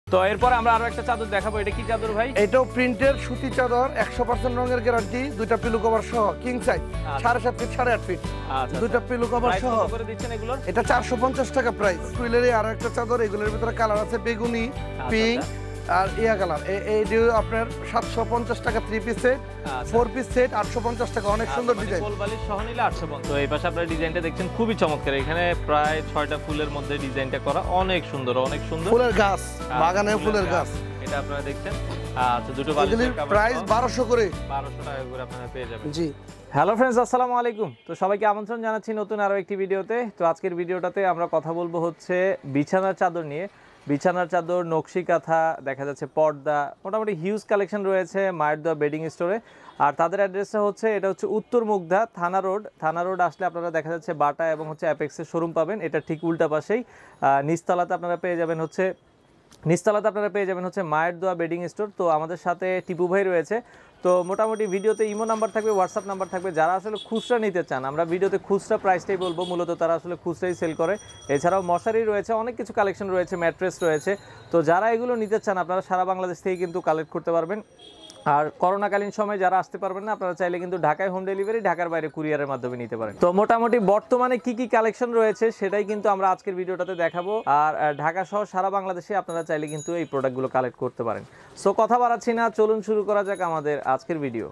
তো এরপর আমরা আরো একটা চাদর দেখাবো। এটা কি চাদর ভাই? এটাও প্রিন্টের সুতি চাদর, 100% রঙের গ্যারান্টি, দুইটা পিলো কভার সহ, কিং সাইজ, 7.5 ফিট 8.5 ফিট, দুইটা পিলো কভার সহ। কত করে দিচ্ছেন এগুলোর? এটা 450 টাকা প্রাইস। টুইলেরই আরো একটা চাদর, এগুলোর ভিতরে কালার আছে বেগুনি, পিঙ্ক আর ইয়া কালার। এই যে আপনার 750 টাকা 3 পিস সেট, 4 পিস সেট 850 টাকা, অনেক সুন্দর ডিজাইন। ফুল বালিশ সহ নিলে 850। তো এই পাশে আপনারা ডিজাইনটা দেখছেন খুবই চমৎকার। এখানে প্রায় 6টা ফুলের মধ্যে ডিজাইনটা করা, অনেক সুন্দর অনেক সুন্দর। ফুলের গাছ, বাগানে ফুলের গাছ। এটা আপনারা দেখছেন। আচ্ছা, দুটো বালিশের কভার প্রাইস 1200 করে, 1200 টাকা করে আপনারা পেয়ে যাবেন। জি। হ্যালো ফ্রেন্ডস, আসসালামু আলাইকুম। তো সবাইকে আমন্ত্রণ জানাচ্ছি নতুন আরো একটি ভিডিওতে। তো আজকের ভিডিওটাতে আমরা কথা বলবো হচ্ছে বিছানার চাদর নিয়ে। বিছানার চাদর, নকশি কাঁথা, দেখা যাচ্ছে পর্দা, মোটামুটি হিউজ কালেকশন রয়েছে মায়ের দোয়া বেডিং স্টোরে। আর তাদের অ্যাড্রেসটা হচ্ছে, এটা হচ্ছে উত্তর মুগদা থানা রোড আসলে আপনারা দেখা যাচ্ছে বাটা এবং হচ্ছে অ্যাপেক্সের শোরুম পাবেন। এটা ঠিক উল্টা পাশেই নিচতলাতে আপনারা পেয়ে যাবেন হচ্ছে মায়ের দোয়া বেডিং স্টোর। তো আমাদের সাথে টিপু ভাই রয়েছে। তো মোটামুটি ভিডিওতে ইমো নাম্বার থাকবে, হোয়াটসঅ্যাপ নাম্বার থাকবে। যারা আসলে খুচরা নিতে চান, আমরা ভিডিওতে খুচরা প্রাইসটাই বলবো, মূলত তারা আসলে খুচরাই সেল করে। এছাড়াও মশারি রয়েছে, অনেক কিছু কালেকশন রয়েছে, ম্যাট্রেস রয়েছে। তো যারা এগুলো নিতে চান আপনারা সারা বাংলাদেশ থেকে কিন্তু কালেক্ট করতে পারবেন। আর করোনাকালীন সময় যারা আসতে পারবেন না, আপনারা চাইলে কিন্তু ঢাকায় হোম ডেলিভারি, ঢাকার বাইরে কুরিয়ারের মাধ্যমে নিতে পারেন। তো মোটামুটি বর্তমানে কি কি কালেকশন রয়েছে সেটাই কিন্তু আমরা আজকের ভিডিওটাতে দেখাবো। আর ঢাকা সহ সারা বাংলাদেশে আপনারা চাইলে কিন্তু এই প্রোডাক্টগুলো কালেক্ট করতে পারেন। সো কথা বাড়াচ্ছি না, চলুন শুরু করা যাক আমাদের আজকের ভিডিও।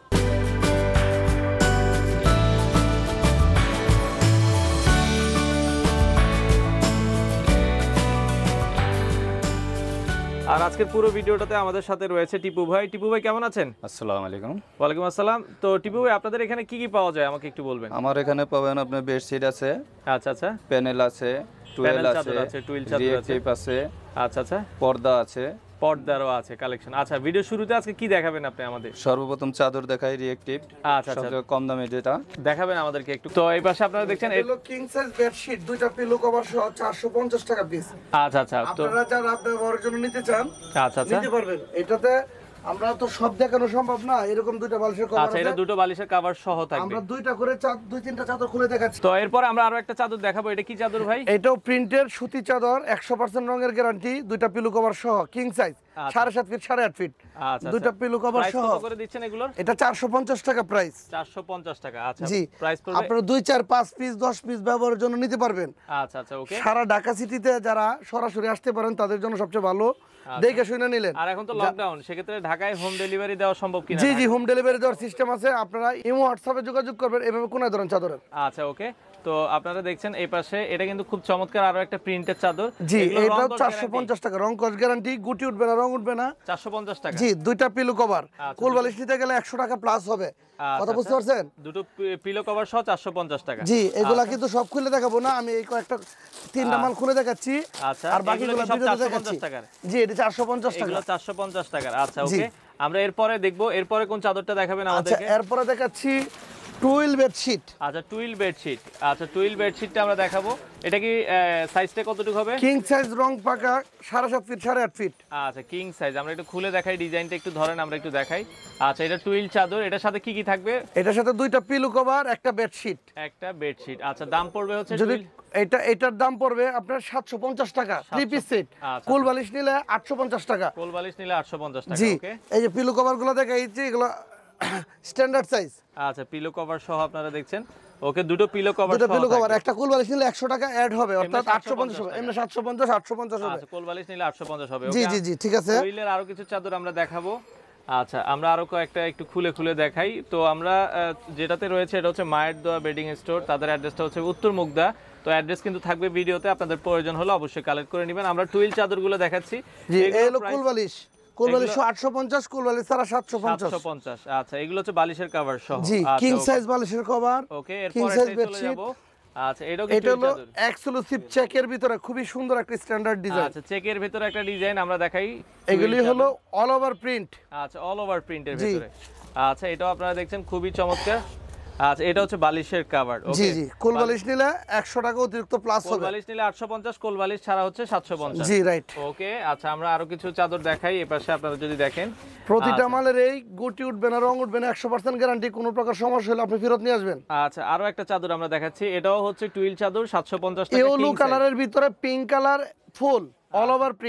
আর আজকের পুরো ভিডিওটাতে আমাদের সাথে রয়েছে টিপু ভাই। টিপু ভাই কেমন আছেন? আসসালামু আলাইকুম। ওয়ালাইকুম আসসালাম। তো টিপু ভাই, আপনাদের এখানে কি কি পাওয়া যায় আমাকে একটু বলবেন? আমার এখানে পাবেন আপনার বেডশিট আছে, আচ্ছা আচ্ছা, প্যানেল আছে, টুয়েল আছে, টুইল চাদর আছে, রিয়েক্টিভ আছে, আচ্ছা আচ্ছা, পর্দা আছে, পর্দারও আছে কালেকশন। আচ্ছা, ভিডিও শুরুতে আজকে কি দেখাবেন আপনি আমাদের? সর্বপ্রথম চাদর দেখাই রিয়েক্টিভ, আচ্ছা আচ্ছা, সবচেয়ে কম দামে যেটা দেখাবেন আমাদেরকে একটু। তো এই পাশে আপনারা দেখছেন এটা হলো কিং সাইজ বেডশিট, দুইটা পিলো কভার সহ 450 টাকা পিস। আচ্ছা আচ্ছা, তো আপনারা যারা ব্যবহারের জন্য নিতে চান আচ্ছা আচ্ছা, নিতে পারবেন। এটাতে আমরা তো সব দেখানো সম্ভব না, এরকম দুইটা বালিশের কভার আচ্ছা, এটা দুটো বালিশের কভার সহ থাকবে। আমরা দুইটা করে দুই তিনটা চাদর খুলে দেখাচ্ছি। তো এরপর আমরা আরো একটা চাদর দেখাবো। এটা কি চাদর ভাই? এটাও প্রিন্টের সুতি চাদর, 100% রঙের গ্যারান্টি, দুইটা পিলো কভার সহ, কিং সাইজ, 7.5 ফিট 8.5 ফিট, আচ্ছা, দুইটা পিলো কভার প্রাইস সহ। কত করে দিচ্ছেন এগুলোর? এটা 450 টাকা প্রাইস। 450 টাকা। আচ্ছা, জি, প্রাইস পড়বে। আপনারা 2 4 5 পিস 10 পিস ব্যবহারের জন্য নিতে পারবেন। আচ্ছা আচ্ছা, ওকে। সারা ঢাকা সিটিতে যারা সরাসরি আসতে পারেন তাদের জন্য সবচেয়ে ভালো, দেখে শুনে নিলেন। আর এখন তো লকডাউন, সেক্ষেত্রে ঢাকায় হোম ডেলিভারি দেওয়া সম্ভব কিনা? জি জি, হোম ডেলিভারি দেওয়ার সিস্টেম আছে। আপনারা ইমো হোয়াটসঅ্যাপে যোগাযোগ করবেন, এভাবে কোন ধরনের চাদরের। আচ্ছা, ওকে। তো আপনারা দেখছেন এই পাশে, এটা কিন্তু খুব চমৎকার আরো একটা প্রিন্টের চাদর। জি, এগুলো এটা রং কস 450 টাকা, রং কস গ্যারান্টি, গুটি উঠবে না, রং উঠবে না। 450 টাকা। জি, দুইটা পিলো কভার, কোল বালিশ নিতে গেলে 100 টাকা প্লাস হবে। কথা বুঝতে পারছেন? দুটো পিলো কভার সহ 450 টাকা। জি, এগুলা কিন্তু সব খুলে দেখাবো না, আমি এই কয়েকটা তিনটা মাল খুলে দেখাচ্ছি। আচ্ছা, আর বাকিগুলো এগুলো সব ভিডিওতে দেখাচ্ছি। 450 টাকার। জি, এটা 450 টাকা। এগুলো 450 টাকার। আচ্ছা, ওকে। আমরা এরপরে দেখবো, এরপরে কোন চাদরটা দেখাবেন আচ্ছা, আমাদেরকে? এরপরে দেখাচ্ছি টুইল বেডশিট। আচ্ছা, টুইল বেডশিট। আচ্ছা, টুইল বেডশিটটা আমরা দেখাবো। এটা কি সাইজটা কতটুকু হবে? কিং সাইজ, রং পাকা, 7.5 ফিট 8.5 ফিট। আচ্ছা, কিং সাইজ। আমরা একটু খুলে দেখাই, ডিজাইনটা একটু ধরেন, আমরা একটু দেখাই। আচ্ছা, এটা টুইল চাদর, এটার সাথে কি কি থাকবে? এটার সাথে দুইটা পিলো কভার, একটা বেডশিট। একটা বেডশিট। আচ্ছা, দাম পড়বে হচ্ছে যদি টুইল, এটার দাম পড়বে আপনার 750 টাকা 3 পিস সেট। আচ্ছা, কোল বালিশ নিলে 850 টাকা। কোল বালিশ নিলে 850 টাকা। জি, ওকে। এই যে পিলো কভার গুলো দেখাইছি, এগুলো স্ট্যান্ডার্ড সাইজ। আচ্ছা, পিলো কভার সহ আপনারা দেখছেন। ওকে, দুটো পিলো কভার দুটো সহ পিলো কভার, থাকবে। একটা কোল বালিশ নিলে 100 টাকা অ্যাড হবে, অর্থাৎ 850 850 হবে। এমনি 750 850 হবে। আচ্ছা, কোল বালিশ নিলে 850 হবে। জি ওকে। জি জি, ঠিক আছে। টুইলের আরো কিছু চাদর আমরা দেখাবো। আচ্ছা, আমরা আরো কয়েকটা একটু খুলে খুলে দেখাই। তো আমরা যেটাতে রয়েছে, এটা হচ্ছে মায়ের দোয়া বেডিং স্টোর। তাদের অ্যাড্রেসটা হচ্ছে উত্তর মুগদা। তো অ্যাড্রেস কিন্তু থাকবে ভিডিওতে, আপনাদের প্রয়োজন হলে অবশ্যই কালেক্ট করে নেবেন। আমরা টুইল চাদরগুলো দেখাচ্ছি। জি, এই হলো কোল বালিশ। কোল বালিশ 850, কোল বালিশ ছাড়া 750। 750। আচ্ছা, এগুলো হচ্ছে বালিশের কভার সহ। জি, কিং সাইজ বালিশের কভার। ওকে, কিং এরপর সাইজ চলে বেডশিট। যাব। আচ্ছা, এটা এটা হলো এক্সক্লুসিভ চেকের ভিতরে খুবই সুন্দর একটা স্ট্যান্ডার্ড ডিজাইন। আচ্ছা, চেকের ভিতরে একটা ডিজাইন আমরা দেখাই। এগুলি হলো অল ওভার প্রিন্ট। আচ্ছা, অল ওভার প্রিন্টের ভিতরে। আচ্ছা, এটাও আপনারা দেখছেন খুবই চমৎকার। আচ্ছা, এটা হচ্ছে বালিশের কভার। জি জি, কোল বালিশ নিলে 100 টাকা অতিরিক্ত প্লাস হবে। কোল বালিশ নিলে 850, কোল বালিশ ছাড়া হচ্ছে 750। জি, রাইট। ওকে। আচ্ছা, আমরা আরো কিছু চাদর দেখাই। এপাশে আপনারা যদি দেখেন, প্রতিটা মালের এই গুটি উঠবে না, রং উঠবে না, 100% গ্যারান্টি। কোনো প্রকার সমস্যা হলে আপনি ফেরত নিয়ে আসবেন। আচ্ছা, আরো একটা চাদর আমরা দেখাচ্ছি। এটাও হচ্ছে টুইল চাদর, 750 টাকা। ইয়েলো কালারের ভিতরে pink colour, full all over print,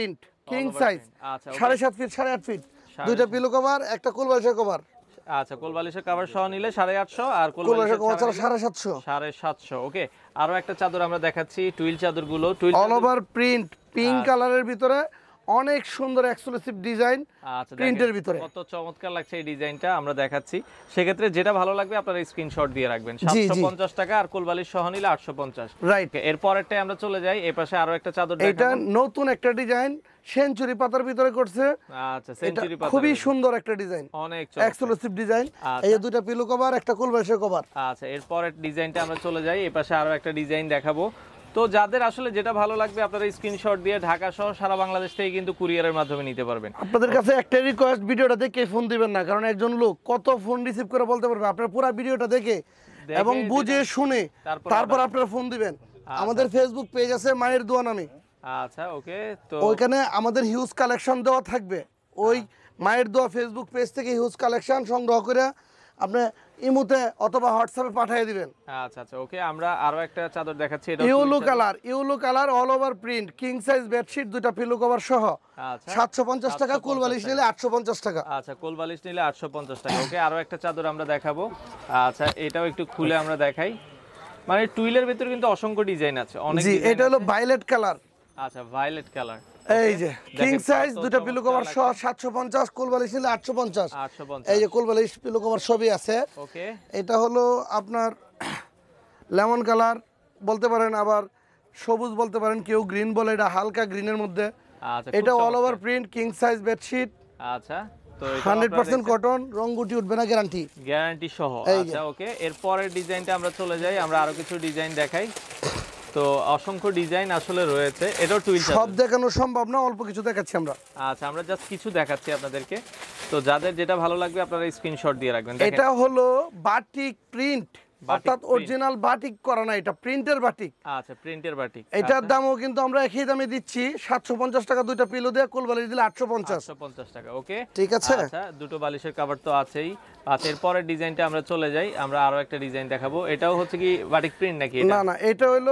king All over size print, আচ্ছা, okay। 7.5 ফিট 8.5 ফিট দুইটা পিলো কভার একটা কোল বালিশের কভার আচ্ছা, কোল বালিশের কভার সহ নিলে 850 আর কোল কোল বালিশের বালিশের কভার ছাড়া 750 750। ওকে, আরো একটা চাদর আমরা দেখাচ্ছি, টুইল চাদরগুলো, twill all over print pink কালারের ভিতরে অনেক সুন্দর এক্সক্লুসিভ ডিজাইন আচ্ছা, প্রিন্টের ভিতরে কত চমৎকার লাগছে এই ডিজাইনটা আমরা দেখাচ্ছি। সেক্ষেত্রে যেটা ভালো লাগবে আপনারা স্ক্রিনশট দিয়ে রাখবেন। জি, জি। 750 টাকা আর কোল বালিশ সহ নিলে 850। রাইট এর পরেরটাই আমরা চলে যাই, এই পাশে আরো একটা চাদর এটা দেখাবো। নতুন একটা ডিজাইন সেঞ্চুরি পাতার ভিতরে করছে আচ্ছা, এটা সেঞ্চুরি পাতা খুবই সুন্দর একটা ডিজাইন অনেক চমৎকার। এক্সক্লুসিভ ডিজাইন আচ্ছা। এই যে দুইটা পিলো কভার একটা কোল বালিশের কভার আচ্ছা, এরপরের ডিজাইনটা আমরা চলে যাই, এই পাশে আরো একটা ডিজাইন দেখাবো। তো যাদের আসলে যেটা ভালো লাগবে আপনারা স্ক্রিনশট দিয়ে ঢাকা সহ সারা বাংলাদেশ থেকে কিন্তু কুরিয়ারের মাধ্যমে নিতে পারবেন। আপনাদের কাছে একটা রিকোয়েস্ট, ভিডিওটা দেখে ফোন দিবেন না, কারণ একজন লোক কত ফোন রিসিভ করে বলতে পারবে। আপনারা পুরো ভিডিওটা দেখে এবং বুঝে শুনে তারপর আপনারা ফোন দিবেন। আমাদের ফেসবুক পেজ আছে মায়ের দোয়া নামে, আচ্ছা, ওকে। তো ওইখানে আমাদের হিউজ কালেকশন দেওয়া থাকবে। ওই মায়ের দোয়া ফেসবুক পেজ থেকে হিউজ কালেকশন সংগ্রহ করে আপনি ইমুতে অথবা হোয়াটসঅ্যাপে পাঠিয়ে দিবেন। আচ্ছা, আচ্ছা, ওকে। আমরা আরো একটা চাদর দেখাচ্ছি, এটা yellow colour all over print king size bedsheet দুইটা পিলো কভার সহ আচ্ছা 750 টাকা, কোল বালিশ নিলে 850 টাকা। আচ্ছা, কোল বালিশ নিলে 850 টাকা। ওকে, আরো একটা চাদর আমরা দেখাবো। আচ্ছা, এটাও একটু খুলে আমরা দেখাই। মানে টুইলের ভিতরে কিন্তু অসংখ্য ডিজাইন আছে, অনেক জি, design এটা হলো আছে। Violet colour. আচ্ছা, ভায়োলেট কালার। এই যে কিং দেখেন সাইজ কত দুইটা পিলো কভার চমৎকার সহ লাগছে। 750, কোল বালিশ নিলে 850। 850। এই যে কোল বালিশ পিলো কভার সবই আছে। ওকে, এটা হলো আপনার লেমন কালার বলতে পারেন, আবার সবুজ বলতে পারেন, কেউ গ্রিন বলে, এটা হালকা গ্রিনের মধ্যে। আচ্ছা, এটা all over print king size bedsheet আচ্ছা, তো 100% কটন, রং গুটি উঠবে না, গ্যারান্টি। গ্যারান্টি সহ। এই যে। আচ্ছা, ওকে। এরপরের ডিজাইনটা আমরা চলে যাই, আমরা আরো কিছু ডিজাইন দেখাই। তো অসংখ্য ডিজাইন আসলে রয়েছে, এটাও টুইল সব দেখানো সম্ভব না, অল্প কিছু দেখাচ্ছি আমরা। আচ্ছা, আমরা জাস্ট কিছু দেখাচ্ছি আপনাদেরকে। তো যাদের যেটা ভালো লাগবে আপনারা স্ক্রিনশট দিয়ে রাখবেন। দেখেন, এটা হলো বাটিক প্রিন্ট, অর্থাৎ print। অরিজিনাল বাটিক করা না, এটা প্রিন্টের বাটিক। আচ্ছা, প্রিন্টের বাটিক। এটার দামও কিন্তু আমরা একই দামে দিচ্ছি, 750 টাকা দুইটা পিলো দিয়ে, কোল বালিশ দিলে 850। 850 টাকা। ওকে, ঠিক আছে। আচ্ছা, দুটো বালিশের কভার তো আছেই। আচ্ছা, এরপরের ডিজাইনটা আমরা চলে যাই, আমরা আরো একটা ডিজাইন দেখাবো। এটাও হচ্ছে কি বাটিক প্রিন্ট নাকি এটা? না না, এটা হলো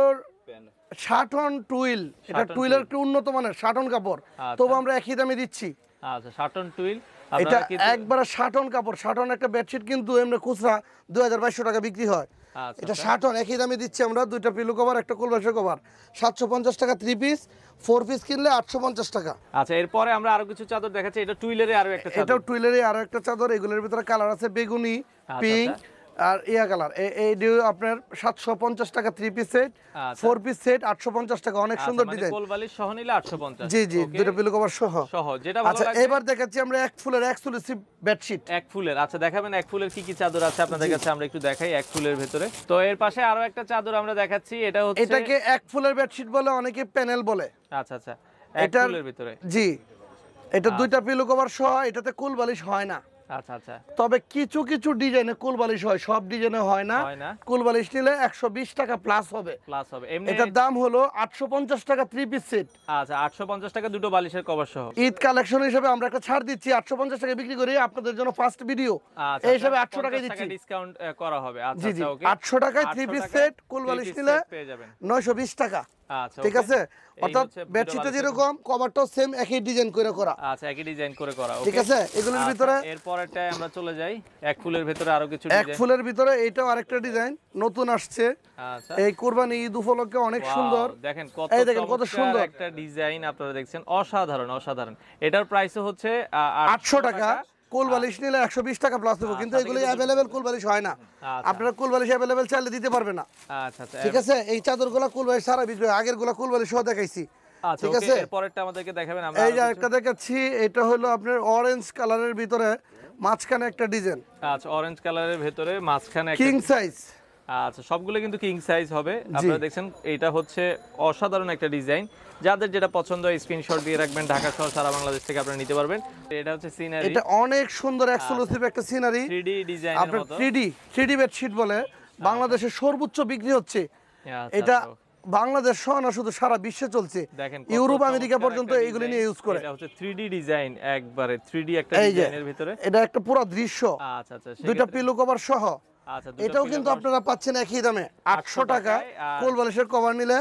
শাটন টুইল, এটা শাটন টুইলের একটু উন্নত মানের শাটন কাপড়, আচ্ছা। তবু আমরা একই দামে দিচ্ছি। আচ্ছা, শাটন টুইল। এটা আপনারা কিন্তু একবারে শাটন কাপড়, শাটন একটা বেডশিট কিন্তু এমনি খুচরা 2200 টাকা বিক্রি হয়। আচ্ছা, এটা শাটন একই দামে দিচ্ছি আমরা, দুইটা পিলো কভার একটা কোল বালিশের কভার 750 টাকা 3 পিস, 4 পিস কিনলে 850 টাকা। আচ্ছা, এরপরে আমরা আরো কিছু চাদর দেখাচ্ছি, এটা টুইলের আরো একটা চাদর। এটাও টুইলেরই আরো একটা চাদর, এগুলোর ভিতরে কালার আছে বেগুনি, আচ্ছা, পিঙ্ক আর ইয়া কালার। এই আপনার 750 টাকা 3 পিস সেট, আচ্ছা। 4 পিস সেট 850 টাকা, অনেক সুন্দর মানে ডিজাইন। কোল বালিশ সহ নিলে 850। জি জি, ওকে, দুটো পিলো কভার সহ। সহ যেটা ভালো আচ্ছা, লাগবে। এবার দেখাচ্ছি আমরা এক ফুলের এক্সক্লুসিভ বেডশিট। এক ফুলের, আচ্ছা দেখাবেন এক ফুলের কি কি চাদর আছে আপনাদের কাছে, আমরা একটু দেখাই এক ফুলের ভেতরে। তো এর পাশে আরো একটা চাদর আমরা দেখাচ্ছি, এটা হচ্ছে এটাকে এক ফুলের বেডশিট বলে, অনেকে প্যানেল বলে। আচ্ছা, আচ্ছা, এক এটার- ফুলের ভিতরে। জি, এটা দুইটা পিলো কভার সহ, এটাতে কোল বালিশ হয় না, আচ্ছা, আচ্ছা, তবে কিছু কিছু ডিজাইনে কোল বালিশ হয়, সব ডিজাইনে হয় না। হয় না। কোল বালিশ নিলে 120 টাকা প্লাস হবে। প্লাস হবে এমনি। এটার দাম হলো 850 টাকা 3 পিস সেট। আচ্ছা, 850 টাকা দুটো বালিশের কভার সহ। ঈদ কালেকশন হিসেবে আমরা একটা ছাড় দিচ্ছি, 850 টাকা বিক্রি করি, আপনাদের জন্য ফার্স্ট ভিডিও আচ্ছা, এই হিসেবে 800 টাকায় দিচ্ছি। ডিসকাউন্ট করা হবে। আচ্ছা, জি জি, আচ্ছা, ওকে। 800 টাকায় 3 পিস সেট, কোল বালিশ নিলে পেয়ে যাবেন। 920 টাকা। আচ্ছা, ঠিক ওকে। আছে, এই অর্থাৎ হচ্ছে দুটো বেডশিটটা বালিশের- যেরকম, কভারটাও সেম একই ডিজাইন করে করা। আচ্ছা, একই ডিজাইন করে করা। ঠিক ওকে। আছে, এগুলোর আচ্ছা, ভিতরে এরপরেরটায় আমরা চলে যাই, এক ফুলের ভেতরে আরো কিছু এক ডিজাইন। ফুলের ভিতরে এইটাও আরেকটা ডিজাইন নতুন আসছে, আচ্ছা, এই কুরবানি ঈদ উপলক্ষে অনেক Wow, সুন্দর। দেখেন কত এই দেখেন কত চমৎকার সুন্দর একটা ডিজাইন আপনারা দেখছেন, অসাধারণ অসাধারণ। এটার প্রাইস হচ্ছে 800 টাকা, কোল বালিশ নিলে 120 টাকা প্লাস দেবো, কিন্তু এগুলো অ্যাভেলেবেল কোল বালিশ হয় না। আচ্ছা। আপনারা কোল বালিশ অ্যাভেলেবেল চাইলে দিতে পারবে না। আচ্ছা, আচ্ছা, ঠিক আছে, এই চাদরগুলো কোল বালিশ সারা বিক্রি হয়, আগের গুলা কোল বালিশ সহ দেখাইছি। আচ্ছা, ঠিক ওকে। আছে, এরপরেরটা আমাদেরকে দেখাবেন। আমরা এই আরো যে কিছু- একটা দেখাচ্ছি, এটা হলো আপনার অরেঞ্জ কালারের ভিতরে মাঝখানে একটা ডিজাইন, আচ্ছা, অরেঞ্জ কালারের ভেতরে মাঝখানে একটা। King size. আচ্ছা, সবগুলো কিন্তু কিং সাইজ হবে। আপনারা দেখছেন এটা হচ্ছে অসাধারণ একটা ডিজাইন। যাদের যেটা পছন্দ হয় স্ক্রিনশট দিয়ে রাখবেন, ঢাকা সহ সারা বাংলাদেশ থেকে আপনারা নিতে পারবেন। এটা হচ্ছে সিনারি, এটা অনেক সুন্দর এক্সক্লুসিভ একটা সিনারি, 3D ডিজাইনের আপনার মতো। 3D বেডশিট বলে, বাংলাদেশের সর্বোচ্চ বিক্রি হচ্ছে আচ্ছা, এটা। আচ্ছা, বাংলাদেশ সহ না, শুধু সারা বিশ্বে চলছে, দেখেন কত ইউরোপ চমৎকার আমেরিকা পর্যন্ত একটা এগুলি ডিজাইন। নিয়ে ইউজ করে। এটা হচ্ছে 3D ডিজাইন, একবারে 3D একটা এই যে ডিজাইনের ভিতরে। এটা একটা পুরো দৃশ্য, আচ্ছা, আচ্ছা, দুইটা সেক্ষেত্রে- পিলো কভার সহ। আচ্ছা, দুটো এটাও pillow কিন্তু cover- আপনারা পাচ্ছেন একই দামে 800 টাকা, টাকায়, আর- কোল বালিশের কভার নিলে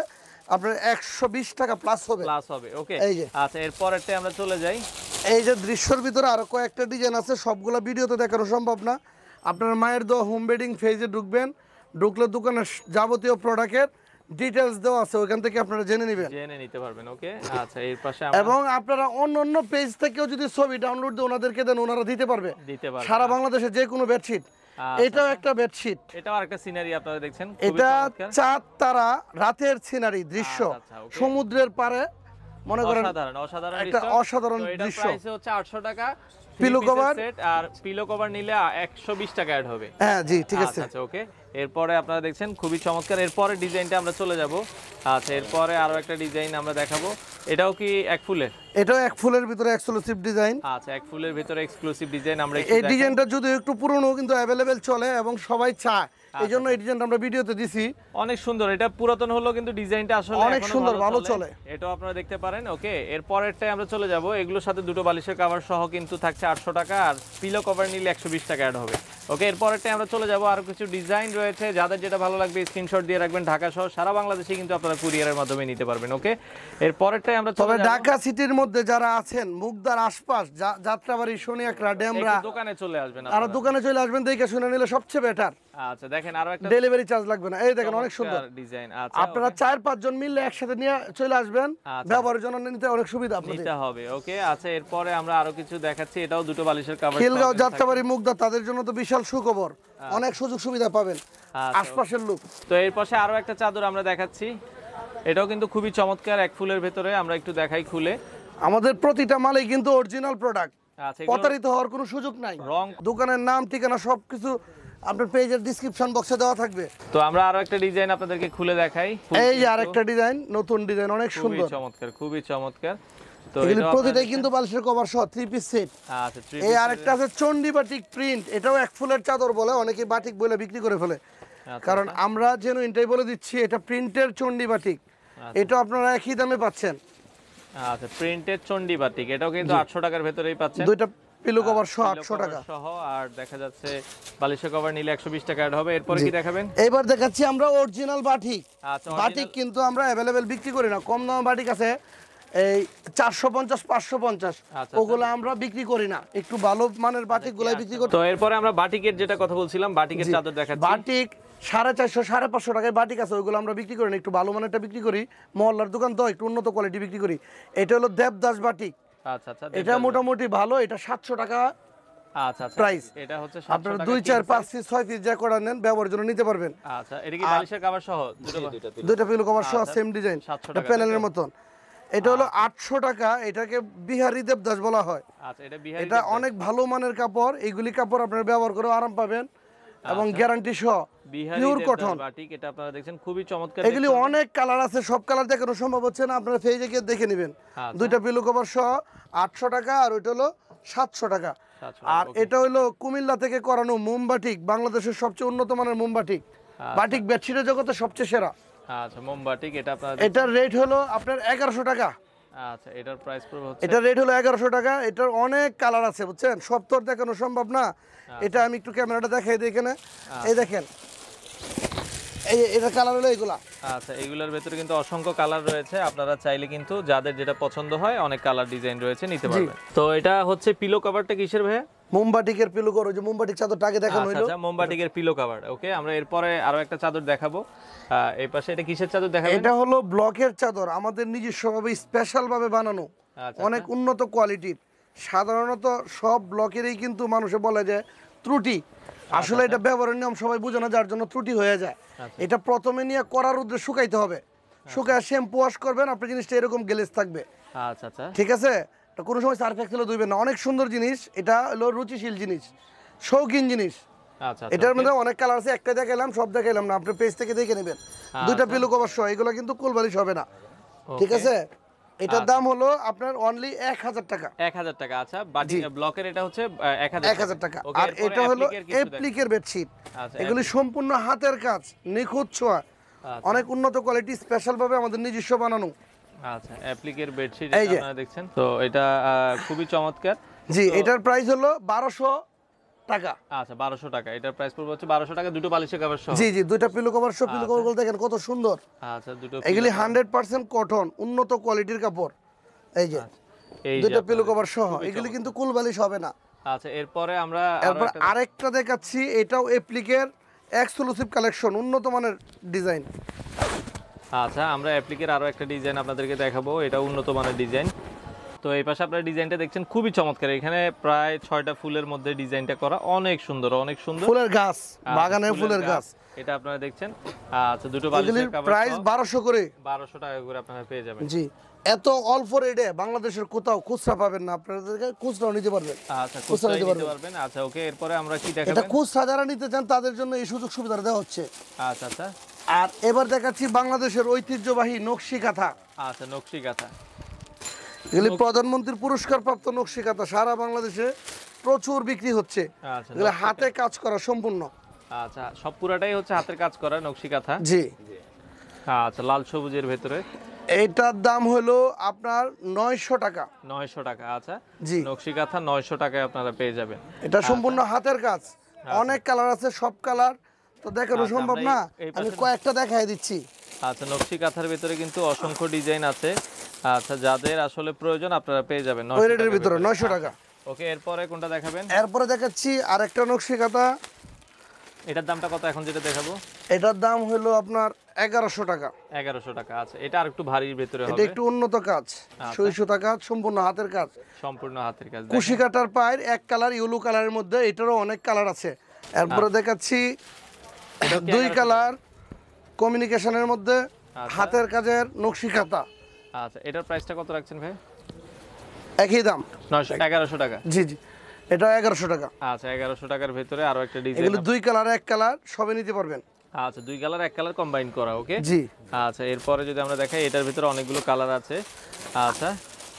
আপনার 120 টাকা প্লাস হবে। প্লাস হবে, ওকে। এই যে। আচ্ছা, এর পরেরটা আমরা চলে যাই। এই যে দৃশ্যের ভিতরে আরো কয়েকটা ডিজাইন আছে, সবগুলা ভিডিওতে দেখানো সম্ভব না। আপনার মায়ের দোয়া হোম বেডিং ফেজে ঢুকবেন, ঢুকলে দোকানের যাবতীয় প্রোডাক্টের ডিটেলস দেওয়া আছে, ওইখান থেকে আপনারা জেনে নেবেন, জেনে নিতে পারবেন, ওকে। আচ্ছা, এর পাশে এবং আপনারা অন্য পেজ থেকেও যদি ছবি ডাউনলোড দিয়ে ওনাদেরকে দেন, ওনারা দিতে পারবে দিতে পারবেন সারা বাংলাদেশে যে কোনো বেডশিট। এটাও একটা বেডশিট, এটাও আরেকটা সিনারি আপনারা দেখছেন, খুবই এটা চমৎকার। চাঁদ তারা রাতের সিনারি দৃশ্য, আচ্ছা, okay। সমুদ্রের পারে মনে করেন অসাধারণ একটা দৃশ্য। অসাধারণ তো এটার দৃশ্য। প্রাইস হচ্ছে 800 টাকা, Pillow cover। সেট আর পিলো কভার নিলে 120 টাকা অ্যাড হবে। হ্যাঁ জি, ঠিক আছে। আচ্ছা, ওকে। এরপরে আপনারা দেখছেন খুবই চমৎকার, এরপরে ডিজাইনটা আমরা চলে যাব। আচ্ছা, এরপরে আরো একটা ডিজাইন আমরা দেখাবো, এটাও কি এক ফুলের? এটাও এক ফুলের ভিতরে এক্সক্লুসিভ ডিজাইন। আচ্ছা, এক ফুলের ভিতরে এক্সক্লুসিভ ডিজাইন আমরা একটু এই দেখাই। ডিজাইনটা যদিও একটু পুরনো, কিন্তু অ্যাভেলেবেল চলে এবং সবাই চায়, এই জন্য এই ডিজাইনটা আমরা ভিডিওতে দিছি। অনেক সুন্দর, এটা পুরাতন হলো কিন্তু ডিজাইনটা আসলে অনেক এখনো সুন্দর, ভালো চলে। এটাও আপনারা দেখতে পারেন, ওকে। এর পরেরটাই আমরা চলে যাব, এগুলোর সাথে দুটো বালিশের কভার সহ কিন্তু থাকছে 800 টাকা, আর পিলো কভার নিলে 120 টাকা অ্যাড হবে, ওকে। এর পরেরটাই আমরা চলে যাব, আর কিছু ডিজাইন রয়েছে, যাদের যেটা ভালো লাগবে স্ক্রিনশট দিয়ে রাখবেন, ঢাকা সহ সারা বাংলাদেশে কিন্তু আপনারা কুরিয়ারের মাধ্যমে নিতে পারবেন, ওকে। এর পরেরটাই আমরা তবে চলে যাব, ঢাকা সিটির মধ্যে যারা আছেন, মুগদার আশপাশ, যাত্রাবাড়ি, শনিয়াকড়া, ডেমরা, একটু দোকানে চলে আসবেন আর আপনারা। দোকানে চলে আসবেন, দেখে শুনে নিলে সবচেয়ে বেটার। আচ্ছা, দেখেন আরো একটা ডেলিভারি চার্জ লাগবে না। এই দেখেন অনেক সুন্দর ডিজাইন। আচ্ছা, আপনারা 4-5 জন মিললে একসাথে নিয়ে চলে আসবেন, আচ্ছা। ব্যবহারের জন্য নিতে অনেক সুবিধা আপনাদের। নিতে হবে, ওকে। আচ্ছা, এরপরে আমরা আরো কিছু দেখাচ্ছি, এটাও দুটো বালিশের কভার। খিলগাঁও, যাত্রাবাড়ি, মুগদা, তাদের জন্য তো বিশাল সুখবর, অনেক সুযোগ সুবিধা পাবেন আচ্ছা, আশপাশের লোক। তো এর পাশে আরো একটা চাদর আমরা দেখাচ্ছি, এটাও কিন্তু খুবই চমৎকার, এক ফুলের ভেতরে আমরা একটু দেখাই খুলে। আমাদের প্রতিটা মালই কিন্তু অরিজিনাল প্রোডাক্ট, আচ্ছা, এগুলো প্রতারিত হওয়ার কোনো সুযোগ নাই। রং। দোকানের নাম, ঠিকানা সবকিছু আপনার পেজের ডেসক্রিপশন বক্সে দেওয়া থাকবে। তো আমরা আরো একটা ডিজাইন আপনাদেরকে খুলে দেখাই, এই যে আরেকটা ডিজাইন, নতুন ডিজাইন, অনেক খুবই সুন্দর। চমৎকার, খুবই চমৎকার। তো এগুলি এটাও প্রতিটাই আপনারা কিন্তু বালিশের কভার সহ 3 পিস সেট। আচ্ছা, three এই piece আরেকটা আছে চন্ডী বাটিক প্রিন্ট, এটাও এক ফুলের চাদর বলে, অনেকে বাটিক বলে বিক্রি করে ফেলে, আচ্ছা, কারণ আমরা যেন এটাই বলে দিচ্ছি, এটা প্রিন্টের চন্ডী বাটিক। এটা আপনারা একই দামে পাচ্ছেন। আচ্ছা, প্রিন্টেড চন্ডী বাটিক, এটাও কিন্তু 800 টাকার ভেতরেই পাচ্ছেন, দুইটা পিলো কভার সহ pillow 800 cover টাকা সহ। আর দেখা যাচ্ছে বালিশের কভার নিলে 120 টাকা অ্যাড হবে। এরপরে কি দেখাবেন? এবার দেখাচ্ছি আমরা অরিজিনাল বাটিক। আচ্ছা, বাটিক কিন্তু আমরা অ্যাভেলেবেল বিক্রি করি না, কম দামে বাটিক আছে এই 450 550, আচ্ছা। ওগুলো আমরা বিক্রি করি না, একটু ভালো মানের বাটিক গুলাই বিক্রি করি। তো এরপরে আমরা বাটিকের যেটা কথা বলছিলাম, বাটিকের চাদর দেখাচ্ছি। বাটিক 450 550 টাকায় বাটিক আছে, ওইগুলো আমরা বিক্রি করি না, একটু ভালো মানেরটা বিক্রি করি, মহল্লার দোকান তো একটু উন্নত কোয়ালিটি বিক্রি করি। এটা হলো দেবদাস বাটিক, আচ্ছা, আচ্ছা, এটা মোটামুটি ভালো, এটা 700 টাকা আচ্ছা, আচ্ছা, প্রাইস। এটা হচ্ছে আপনারা 2 4 5 পিস 6 পিস যা করে নেন, ব্যবহারের জন্য নিতে পারবেন। আচ্ছা, এটা কি বালিশের কভার সহ দুইটা পিলো কভার সহ আচ্ছা, সেম ডিজাইন, 700 এটা টাকা, প্যানেলের মতন। এটা হলো 800 টাকা, এটাকে বিহারি দেবদাস বলা হয়। আচ্ছা, এটা বিহারি এটা অনেক ভালো মানের কাপড়, এইগুলি কাপড় আপনারা ব্যবহার করে আরাম পাবেন এবং গ্যারান্টি সহ, Bihari pure Devdas cotton. Batik, এটা আপনারা দেখছেন খুবই চমৎকার। এগুলি অনেক কালার আছে, সব কালার দেখানো সম্ভব হচ্ছে না, আপনারা পেজে গিয়ে দেখে নেবেন। আচ্ছা। দুইটা পিলো কভার সহ 800 টাকা, আর ওইটা হলো 700 টাকা। 700 আর এটা হলো কুমিল্লা থেকে করানো মোমবাটিক, বাংলাদেশের সবচেয়ে উন্নত মানের মোমবাটিক, বাটিক বেডশিটের জগতে সবচেয়ে সেরা। আচ্ছা, মোমবাটিক, এটা আপনারা এটার রেট হলো আপনার 1100 টাকা। আচ্ছা, এটার প্রাইস পড়বে হচ্ছে, এটার রেট হলো 1100 টাকা। এটার অনেক কালার আছে বুঝছেন, সব তো আর দেখানো সম্ভব না। এটা আমি একটু ক্যামেরাটা দেখাই দিই এখানে, এই দেখেন, এই এটা কালার হলো এগুলা। আচ্ছা, এগুলোর ভেতরে কিন্তু অসংখ্য কালার রয়েছে, আপনারা চাইলে কিন্তু যাদের যেটা পছন্দ হয়, অনেক কালার ডিজাইন রয়েছে, নিতে পারবেন। তো এটা হচ্ছে পিলো কভারটা কিসের ভাই? মোমবাটিকের পিলো কভার, যে মোমবাটিক চাদরটা আগে দেখানো হলো। আচ্ছা, মোমবাটিকের পিলো কভার, ওকে। আমরা এরপরে আরো একটা চাদর দেখাবো, এই পাশে এটা কিসের চাদর দেখাবেন? এটা হলো ব্লকের চাদর, আমাদের নিজস্বভাবে স্পেশাল ভাবে বানানো, আচ্ছা, অনেক উন্নত কোয়ালিটির। সাধারণত সব ব্লকেরই কিন্তু মানুষে বলে যে ত্রুটি, আসলে এটা ব্যবহারের নিয়ম সবাই বুঝে না, যার জন্য ত্রুটি হয়ে যায়। এটা প্রথমে নিয়ে কড়া রোদ্রে শুকাইতে হবে, শুকায় শ্যাম্পু ওয়াশ করবেন, আপনার জিনিসটা এরকম গ্লেজ থাকবে, আচ্ছা, আচ্ছা, ঠিক আছে? এটা কোনো সময় সার্ফ এক্সেলও ধুইবেন না, অনেক সুন্দর জিনিস, এটা হলো রুচিশীল জিনিস, শৌখিন জিনিস। আচ্ছা, এটার মধ্যে অনেক কালার আছে, একটা দেখাইলাম, সব দেখাইলাম না, আপনি পেজ থেকে দেখে নেবেন। দুইটা পিলো কভার সহ, এগুলো কিন্তু কোলবালিশ হবে না, ঠিক আছে? এটার দাম হলো আপনার অনলি 1000 টাকা। 1000 টাকা। আচ্ছা, বাটি ব্লকের এটা হচ্ছে 1000 টাকা। আর এটা হলো অ্যাপ্লিকের বেডশিট, আচ্ছা, এগুলি সম্পূর্ণ হাতের কাজ, নিখুঁত ছোঁয়া, অনেক উন্নত কোয়ালিটি, স্পেশাল ভাবে আমাদের নিজস্ব বানানো। আচ্ছা, অ্যাপ্লিকের বেডশিট এই যে। আপনারা দেখছেন, তো এটা খুবই চমৎকার। জি, এটার প্রাইস হলো 1200 টাকা। আচ্ছা 1200 টাকা, এটার প্রাইস পড়বে হচ্ছে 1200 টাকা, দুটো বালিশের কভার সহ। জি জি, দুইটা পিলো কভার সহ। পিলো কভার গুলো দেখেন কত সুন্দর। আচ্ছা দুটো এগুলি 100% কটন, উন্নত কোয়ালিটির কাপড়। এই যে এই দুইটা যে পিলো আপনাদের কভার সহ, খুবই এগুলি চমৎকার। কিন্তু কুল বালিশ হবে না। আচ্ছা এরপরে আমরা এরপর আরেকটা দেখাচ্ছি, এটাও অ্যাপ্লিকের এক্সক্লুসিভ কালেকশন, উন্নত মানের ডিজাইন। আচ্ছা আমরা অ্যাপ্লিকের আরো একটা ডিজাইন আপনাদেরকে দেখাবো, এটা উন্নত মানের ডিজাইন। তো এই পাশে আপনারা ডিজাইনটা দেখছেন খুবই চমৎকার, এখানে প্রায় 6টা ফুলের মধ্যে ডিজাইনটা করা, অনেক সুন্দর অনেক সুন্দর। ফুলের গাছ, বাগানের ফুলের গাছ। এটা আপনারা দেখছেন। আচ্ছা দুটো এগুলির বালিশের কভার প্রাইস 1200 করে। 1200 টাকা করে আপনারা পেয়ে যাবেন। জি, এত অল্প রেটে বাংলাদেশের কোথাও খুচরা পাবেন না, আপনাদেরকে খুচরাও নিতে পারবেন। আচ্ছা খুচরা নিতে পারবেন। আচ্ছা ওকে, এরপরে আমরা কি এটা দেখাবেন? খুচরা যারা নিতে চান তাদের জন্য এই সুযোগ সুবিধা দেওয়া হচ্ছে। আচ্ছা আচ্ছা আর এবার দেখাচ্ছি বাংলাদেশের ঐতিহ্যবাহী নকশি কাঁথা। আচ্ছা নকশি কাঁথা। এগুলি প্রধানমন্ত্রীর পুরস্কার প্রাপ্ত নকশি কাঁথা, সারা বাংলাদেশে প্রচুর বিক্রি হচ্ছে। আচ্ছা এগুলো হাতে কাজ করা সম্পূর্ণ। আচ্ছা সব পুরাটাই হচ্ছে হাতের কাজ করা নকশি কাঁথা। জি। আচ্ছা লাল সবুজের ভেতরে। এইটার দাম হলো আপনার 900 টাকা। 900 টাকা। আচ্ছা জি। নকশি কাঁথা 900 টাকায় আপনারা পেয়ে যাবেন। এটা সম্পূর্ণ হাতের কাজ, অনেক কালার আছে, সব কালার তো দেখানো আচ্ছা, সম্ভব আমরা না, এই আমি পাশে- কয়েকটা দেখাই দিচ্ছি। আচ্ছা নকশি কাঁথার ভিতরে কিন্তু অসংখ্য ডিজাইন আছে। আচ্ছা যাদের আসলে প্রয়োজন আপনারা পেয়ে যাবেন 900 ওই রেটের টাকার ভিতরে 900 টাকা। ওকে এরপরে কোনটা দেখাবেন? এরপরে দেখাচ্ছি আরেকটা নকশি কাঁথা। এটার দামটা কত এখন যেটা দেখাবো? এটার দাম হলো আপনার 1100 টাকা। 1100 টাকা। আচ্ছা এটা আরেকটু ভারীর ভেতরে এটা হবে, একটু উন্নত কাজ, সুই সুতা কাজ, সম্পূর্ণ হাতের কাজ। সম্পূর্ণ হাতের কাজ। কুশি কাটার পায়ের এক কালার, ইয়েলো কালারের মধ্যে, এটারও অনেক কালার আছে। এরপরে দেখাচ্ছি এটাও কি 2 1100 কালার কমিউনিকেশনের মধ্যে হাতের কাজের নকশি কাঁথা। আচ্ছা এটার প্রাইসটা কত রাখছেন ভাই? একই দাম 1100 টাকা। জি জি, এটা 1100 টাকা। আচ্ছা 1100 টাকার ভেতরে আরো একটা ডিজাইন। এগুলো 2 কালার এক কালার সবই নিতে পারবেন। আচ্ছা 2 কালার 1 কালার কম্বাইন করা। ওকে জি। আচ্ছা এরপরে যদি আমরা দেখাই, এটার ভিতরে অনেকগুলো কালার আছে। আচ্ছা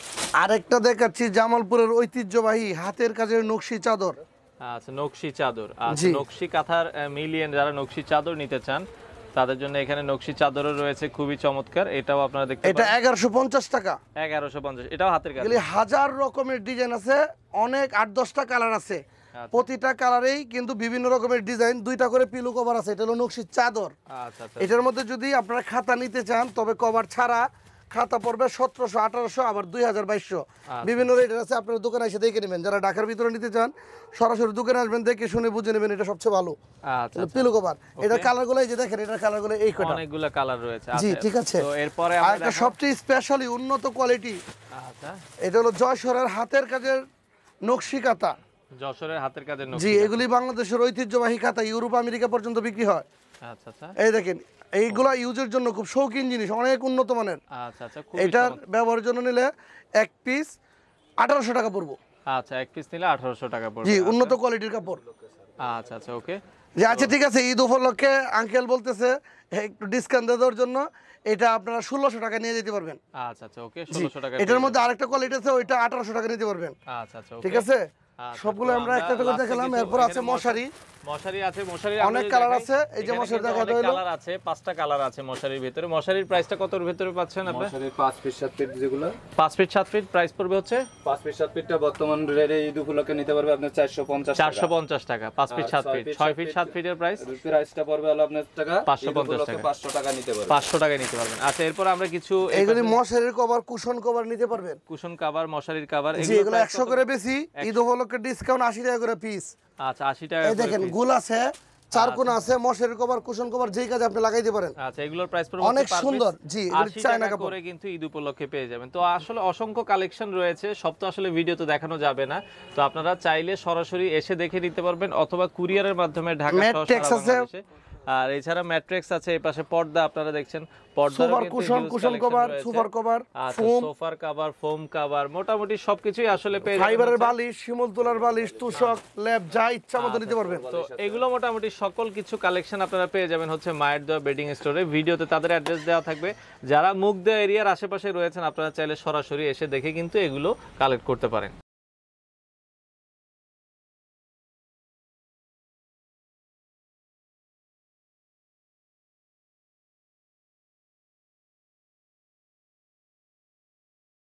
আরেকটা দেখাচ্ছি জামালপুরের ঐতিহ্যবাহী হাতের কাজের নকশি চাদর। আচ্ছা নকশি চাদর। আচ্ছা জি। নকশি কাঁথার মিলিয়ন যারা নকশি চাদর নিতে চান তাদের জন্য এখানে নকশি চাদরও রয়েছে, খুবই চমৎকার। এটাও আপনারা দেখতে এটা পারেন। 1150 টাকা। 1150, এটাও হাতের কাজ। এগুলি হাজার রকমের ডিজাইন আছে, অনেক 8-10টা কালার আছে। প্রতিটা কালারেই কিন্তু বিভিন্ন রকমের ডিজাইন, 2টা করে পিলো কভার আছে। এটা হলো নকশি চাদর। আচ্ছা আচ্ছা এটার মধ্যে যদি আপনারা খাতা নিতে চান তবে কভার ছাড়া খাতা পড়বে 1700, 1800, আবার 2000, 2200 বিভিন্ন রেটের আছে। আপনারা দোকানে এসে দেখে নেবেন। যারা ঢাকার ভিতরে নিতে চান সরাসরি দোকানে আসবেন, দেখে শুনে বুঝে নেবেন, এটা সবচেয়ে ভালো আচ্ছা পিলো কভার। এটা কালারগুলো এই যে দেখেন, এটার কালারগুলো এই কটা। অনেকগুলো কালার রয়েছে। জি আচ্ছা, ঠিক আছে। তো এরপরে আর আমরা একটা সবচেয়ে স্পেশালি উন্নত কোয়ালিটি, আচ্ছা এটা হলো যশোরের হাতের কাজের নকশি কাঁথা। যশোরের হাতের কাজের জি, নকশি। এগুলি বাংলাদেশের ঐতিহ্যবাহী কাঁথা, ইউরোপ আমেরিকা পর্যন্ত বিক্রি হয়। আচ্ছা আচ্ছা এই দেখেন, এইগুলা ইউজের জন্য খুব শৌখিন জিনিস, অনেক উন্নত মানের। আচ্ছা আচ্ছা খুব এটার ব্যবহারের জন্য নিলে এক পিস 1800 টাকা পড়বো। আচ্ছা এক পিস নিলে 1800 টাকা পড়বে। জি, উন্নত কোয়ালিটির কাপড়। আচ্ছা আচ্ছা ওকে যে আচ্ছা ঠিক আছে, ঈদ উপলক্ষে আঙ্কেল বলতেছে একটু ডিসকাউন্ট দেওয়ার জন্য এটা আপনারা 1600 টাকা নিয়ে যেতে পারবেন। আচ্ছা আচ্ছা ওকে 1600 টাকা। এটার মধ্যে আরেকটা কোয়ালিটি আছে, ওইটা 1800 টাকা নিতে পারবেন। আচ্ছা আচ্ছা ঠিক ওকে। আছে, আচ্ছা, সবগুলো তো আমরা একটা করে last এ দেখালাম। কিছু এরপর আছে এখানে মশারি। মশারি আছে, মশারির অনেক কালার আছে। এই যে মশারি দেখাতে হলো, কালার আছে, 5টা কালার আছে মশারির ভিতরে। মশারির প্রাইসটা কতর ভিতরে পাচ্ছেন আপনারা? মশারির 5 ফিট 7 ফিট যেগুলো 5 ফিট 7 ফিট প্রাইস পড়বে হচ্ছে 5 ফিট 7 ফিটটা বর্তমান রেটে ঈদ উপলক্ষে নিতে পারবে আপনার 450 টাকা। 450 টাকা 5 ফিট 7 ফিট। 6 ফিট 7 ফিটের প্রাইস প্রাইসটা পড়বে হলো আপনার টাকা 550 টাকা। 500 টাকা নিতে পারবে। 500 টাকায় নিতে পারবেন। আচ্ছা এরপর আমরা কিছু এইগুলি মশারির কভার, কুশন কভার নিতে পারবেন। কুশন কভার, মশারির কভার, জি, এগুলো 100 করে বেশি, ঈদ উপলক্ষে ডিসকাউন্ট 80 টাকা করে পিস। আচ্ছা 80 টাকা এই করে দেখেন piece। গুল আছে, চারকোনা আছে, মশারির কভার, কুশন কভার, যেই কাজে আপনি লাগাইতে পারেন। আচ্ছা এগুলোর প্রাইস পড়বে অনেক হচ্ছে per piece সুন্দর। জি, এগুলো 80 চায়না টাকা কাপড়। করে কিন্তু ঈদ উপলক্ষে পেয়ে যাবেন। তো আসলে অসংখ্য কালেকশন রয়েছে, সব তো আসলে ভিডিওতে দেখানো যাবে না। তো আপনারা চাইলে সরাসরি এসে দেখে নিতে পারবেন, অথবা কুরিয়ারের মাধ্যমে ঢাকা সহ Matrix সারা আছে। বাংলাদেশে। আর এছাড়া ম্যাট্রিক্স আছে, এই পাশে পর্দা আপনারা দেখছেন, পর্দার super cushion, cushion cover, super cover, foam, সোফার কভার, ফোম কভার, মোটামুটি সবকিছুই আসলে পেয়ে যাবেন ফাইবারের হচ্ছে। বালিশ, শিমুল তোলার বালিশ, তুষক, ল্যাব, যা ইচ্ছা মতো নিতে পারবেন। তো এগুলো মোটামুটি সকল কিছু কালেকশন আপনারা পেয়ে যাবেন হচ্ছে মায়ের দোয়া বেডিং স্টোরে। ভিডিওতে তাদের অ্যাড্রেস দেওয়া থাকবে। যারা মুগদা এরিয়ার আশেপাশে রয়েছেন আপনারা চাইলে সরাসরি এসে দেখে কিন্তু এগুলো কালেক্ট করতে পারেন।